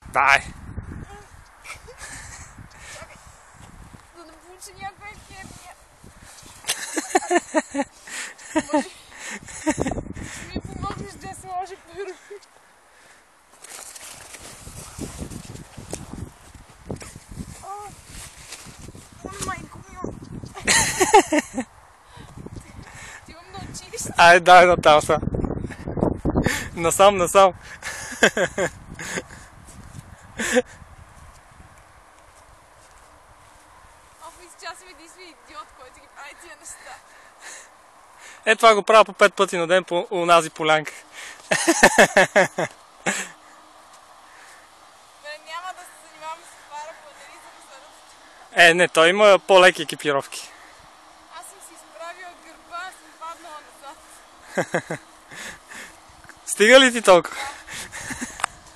Дай! Чакай! Да не получи някоя херния. Ще ми помогнеш да сложи първо. Майко мила! Ти имам на училище. Айде, дай на там са. Насам. Аз съм единствен идиот, който ги прави тия неща. Е, това го правя по 5 пъти на ден по онази полянка. Няма да се занимавам с пара планери, за да следват. Е, не, той има по-леки екипировки. Аз съм си изправила гърба, съм паднала назад. Стига ли ти толкова?